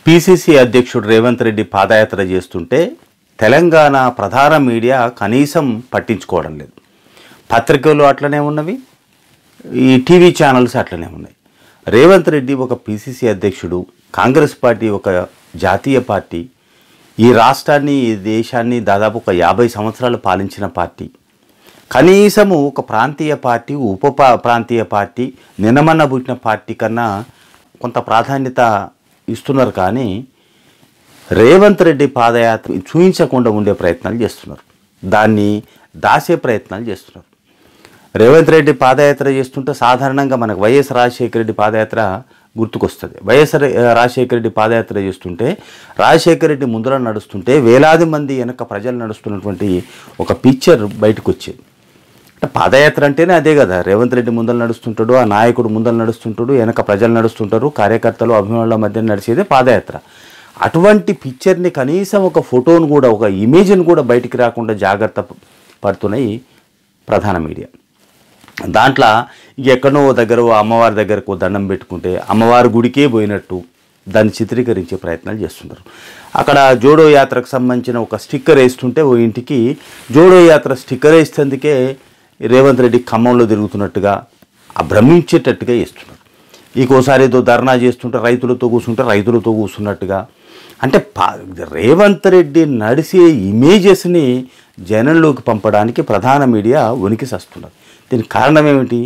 PCC అధ్యక్షుడు రేవంత్ రెడ్డి పాదయాత్ర చేస్తుంటే తెలంగాణ ప్రధాన మీడియా కనీసం పట్టించుకోవడం లేదు. పత్రికలు అట్లనే ఉన్నవి, ఈ టీవీ ఛానల్స్ అట్లనే ఉన్నాయి. రేవంత్ రెడ్డి ఒక పిసిసి అధ్యక్షుడు, కాంగ్రెస్ పార్టీ ఒక జాతీయ పార్టీ, ఈ రాష్ట్రాన్ని ఈ దేశాన్ని దాదాపు ఒక 50 సంవత్సరాలు పాలించిన పార్టీ. కనీసము ఒక ప్రాంతీయ పార్టీ, ప్రాంతీయ పార్టీ, నిన్నమన్న పుట్టిన పార్టీ కన్నా కొంత ప్రాధాన్యత ఇస్తున్నారు. కానీ రేవంత్ రెడ్డి పాదయాత్ర చూపించకుండా ఉండే ప్రయత్నాలు చేస్తున్నారు, దాన్ని దాసే ప్రయత్నాలు చేస్తున్నారు. రేవంత్ రెడ్డి పాదయాత్ర చేస్తుంటే సాధారణంగా మనకు వైఎస్ రాజశేఖర రెడ్డి పాదయాత్ర గుర్తుకొస్తుంది. వైఎస్ రాజశేఖర రెడ్డి పాదయాత్ర చేస్తుంటే రాజశేఖర రెడ్డి ముందర నడుస్తుంటే వేలాది మంది వెనక ప్రజలు నడుస్తున్నటువంటి ఒక పిక్చర్ బయటకు వచ్చేది. అంటే పాదయాత్ర అంటేనే అదే కదా, రేవంత్ రెడ్డి ముందర నడుస్తుంటాడు, ఆ నాయకుడు ముందర నడుస్తుంటాడు, వెనక ప్రజలు నడుస్తుంటారు, కార్యకర్తలు అభిమానుల మధ్య నడిచేదే పాదయాత్ర. అటువంటి పిక్చర్ని కనీసం ఒక ఫోటోను కూడా, ఒక ఇమేజ్ని కూడా బయటికి రాకుండా జాగ్రత్త పడుతున్నాయి ప్రధాన మీడియా. దాంట్లో ఎక్కడో దగ్గర అమ్మవారి దగ్గరకు దండం పెట్టుకుంటే అమ్మవారి గుడికే పోయినట్టు దాన్ని చిత్రీకరించే ప్రయత్నాలు చేస్తున్నారు. అక్కడ జోడో యాత్రకు సంబంధించిన ఒక స్టిక్కర్ వేస్తుంటే ఓ ఇంటికి జోడో యాత్ర స్టిక్కర్ వేస్తేందుకే రేవంత్ రెడ్డి ఖమ్మంలో తిరుగుతున్నట్టుగా భ్రమించేటట్టుగా చేస్తున్నారు. ఇంకోసారి ఏదో ధర్నా చేస్తుంటే రైతులతో కూర్చున్నట్టుగా. అంటే రేవంత్ రెడ్డి నడిచే ఇమేజెస్ని జనంలోకి పంపడానికి ప్రధాన మీడియా వణికిసస్తున్నారు. దీనికి కారణం ఏమిటి?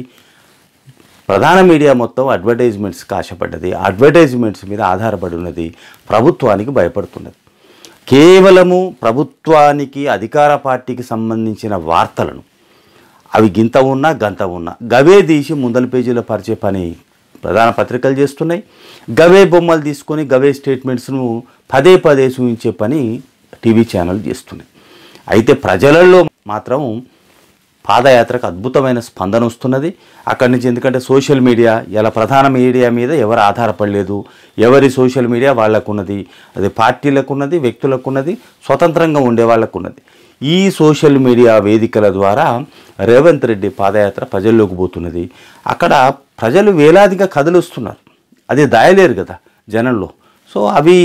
ప్రధాన మీడియా మొత్తం అడ్వర్టైజ్మెంట్స్కి ఆశపడ్డది, అడ్వర్టైజ్మెంట్స్ మీద ఆధారపడి ఉన్నది, ప్రభుత్వానికి భయపడుతున్నది. కేవలము ప్రభుత్వానికి, అధికార పార్టీకి సంబంధించిన వార్తలను అవి గింత ఉన్నా గంత ఉన్నా గవే తీసి ముందల పేజీలో పరిచే పని ప్రధాన పత్రికలు చేస్తున్నాయి. గవే బొమ్మలు తీసుకొని గవే స్టేట్మెంట్స్ను పదే పదే చూపించే పని టీవీ ఛానల్ చేస్తున్నాయి. అయితే ప్రజలలో మాత్రం పాదయాత్రకు అద్భుతమైన స్పందన వస్తున్నది అక్కడి నుంచి. ఎందుకంటే సోషల్ మీడియా ఇలా ప్రధాన మీడియా మీద ఎవరు ఆధారపడలేదు, ఎవరి సోషల్ మీడియా వాళ్ళకున్నది, అది పార్టీలకున్నది, వ్యక్తులకున్నది, స్వతంత్రంగా ఉండే వాళ్ళకున్నది. ఈ సోషల్ మీడియా వేదికల ద్వారా రేవంత్ రెడ్డి పాదయాత్ర ప్రజల్లోకి పోతున్నది. అక్కడ ప్రజలు వేలాదిగా కదిలిస్తున్నారు, అది దాయలేరు కదా జనంలో. సో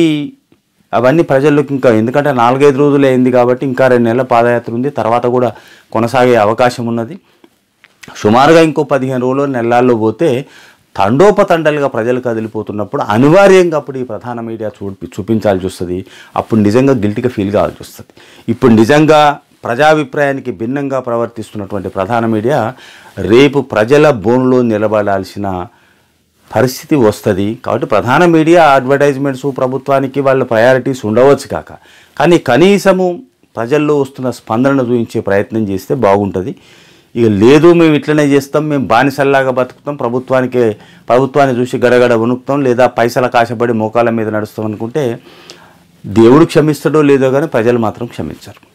అవన్నీ ప్రజల్లోకి ఇంకా, ఎందుకంటే 4-5 రోజులే అయింది కాబట్టి ఇంకా 2 నెలల పాదయాత్ర ఉంది, తర్వాత కూడా కొనసాగే అవకాశం ఉన్నది. సుమారుగా ఇంకో 15 రోజులు నెలల్లో పోతే తండోపతండలుగా ప్రజలు కదిలిపోతున్నప్పుడు అనివార్యంగా అప్పుడు ఈ ప్రధాన మీడియా చూపించాల్సి వస్తుంది. అప్పుడు నిజంగా గిల్టీగా ఫీల్ కావాల్సి వస్తుంది. ఇప్పుడు నిజంగా ప్రజాభిప్రాయానికి భిన్నంగా ప్రవర్తిస్తున్నటువంటి ప్రధాన మీడియా రేపు ప్రజల బోన్లో నిలబడాల్సిన పరిస్థితి వస్తుంది. కాబట్టి ప్రధాన మీడియా అడ్వర్టైజ్మెంట్స్ ప్రభుత్వానికి వాళ్ళ ప్రయారిటీస్ ఉండవచ్చు కాక, కానీ కనీసము ప్రజల్లో వస్తున్న స్పందనను చూపించే ప్రయత్నం చేస్తే బాగుంటుంది. ఇక లేదు మేము ఇట్లనే చేస్తాం, మేము బానిసల్లాగా బతుకుతాం, ప్రభుత్వాన్ని చూసి గడగడ వణుకుతాం, లేదా పైసలకు ఆశపడి మోకాళ్ళ మీద నడుస్తాం అనుకుంటే దేవుడు క్షమిస్తాడో లేదో కానీ ప్రజలు మాత్రం క్షమించరు.